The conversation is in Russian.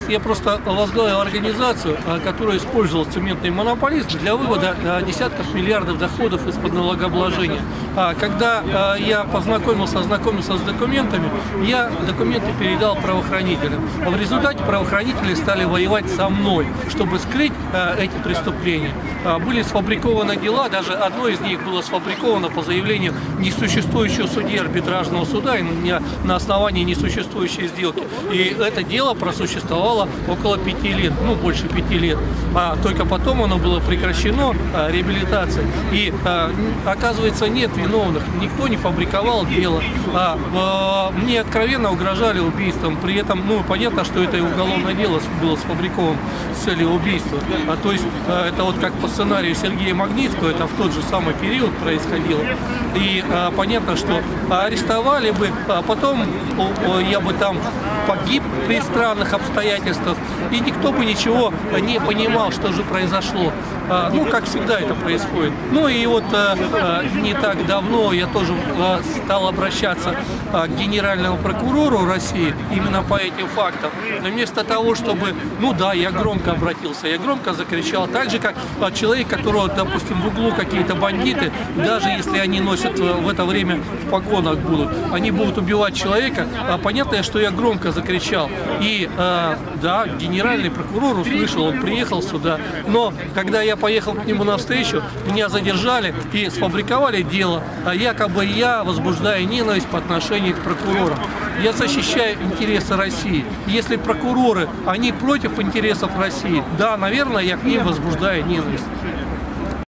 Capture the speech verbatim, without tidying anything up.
Я просто возглавил организацию, которая использовала цементный монополист для вывода десятков миллиардов доходов из-под налогообложения. Когда я познакомился, ознакомился с документами, я документы передал правоохранителям. В результате правоохранители стали воевать со мной, чтобы скрыть эти преступления. Были сфабрикованы дела, даже одно из них было сфабриковано по заявлению несуществующего судьи арбитражного суда на основании несуществующей сделки. И это дело просуществовало около пяти лет, ну больше пяти лет, а только потом оно было прекращено, а, реабилитацией. И а, оказывается, нет виновных, никто не фабриковал дело. А, а, мне откровенно угрожали убийством, при этом, ну понятно, что это и уголовное дело было сфабриковано с целью убийства. А, то есть а, это вот как по сценарию Сергея Магнитского, это в тот же самый период происходило. И а, понятно, что арестовали бы, а потом о, о, я бы там погиб при странных обстоятельствах, и никто бы ничего не понимал, что же произошло. А, ну, как всегда это происходит. Ну и вот а, а, не так давно я тоже а, стал обращаться а, к генеральному прокурору России именно по этим фактам. Но вместо того, чтобы, ну да, я громко обратился, я громко закричал, так же, как а, человек, которого, допустим, в углу какие-то бандиты, даже если они носят в это время в погонах будут, они будут убивать человека, а, понятно, что я громко закричал. И а, да, генеральный прокурор услышал, он приехал сюда, но когда я поехал к нему навстречу, меня задержали и сфабриковали дело, а якобы я возбуждаю ненависть по отношению к прокурорам. Я защищаю интересы России. Если прокуроры, они против интересов России, да, наверное, я к ним возбуждаю ненависть.